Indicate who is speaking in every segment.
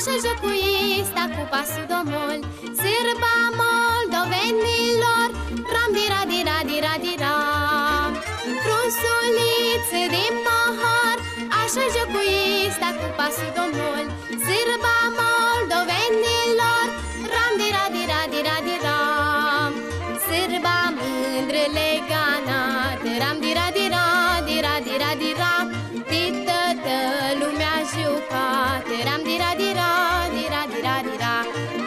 Speaker 1: Așa jocuista cu pasul domol, sârba moldovenilor, ram-dira-dira-dira-dira. Frusuliță din pahar, așa jocuista cu pasul domol, sârba moldovenilor, ram-dira-dira-dira-dira. Sârba mândră leganată, ram-dira-dira-dira-dira-dira. De toată lumea jucată, ram-dira-dira-dira-dira-dira.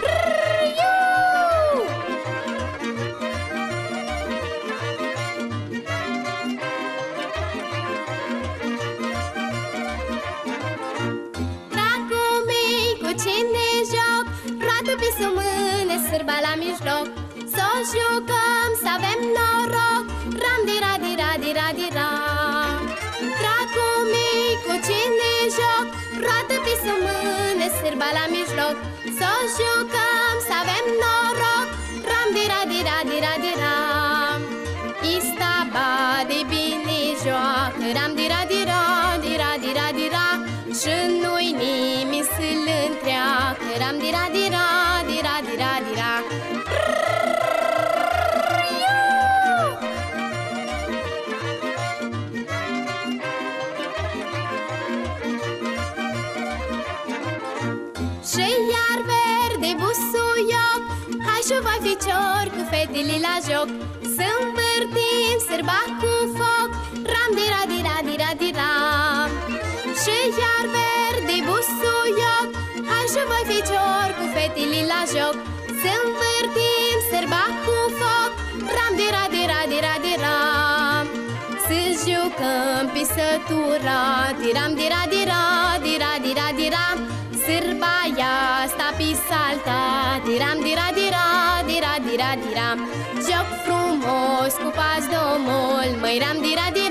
Speaker 1: Dragul mei, cu cine joc? Roată pe sub mână, sârba la mijloc. S-o jucăm, să avem noroc, ram-dira-dira-dira-dira. Dragul mei, cu cine joc? Roată pe sub mână, sârba la mijloc. S-o jucăm, să avem noroc, ram-dira-dira-dira-dira. Istaba de bine joacă, ram-dira-dira-dira-dira-dira. Și nu-i nimeni să-l întreacă, ram-dira-dira-dira-dira-dira. Și iar verde busuioc, hai și voi ficior cu fetele la joc. Să învârtim sârba cu foc, ram-dira-dira-dira-dira. Și iar verde busuioc, hai și voi ficior cu fetele la joc. Să învârtim sârba cu foc, ram-dira-dira-dira-dira. Să jucăm pe săturat, ram-dira-dira-dira-dira-dira. Sârba asta pe saltat, ram-dira-dira-dira-dira-dira. Joc frumos cu pas domol, măi ram-dira-dira.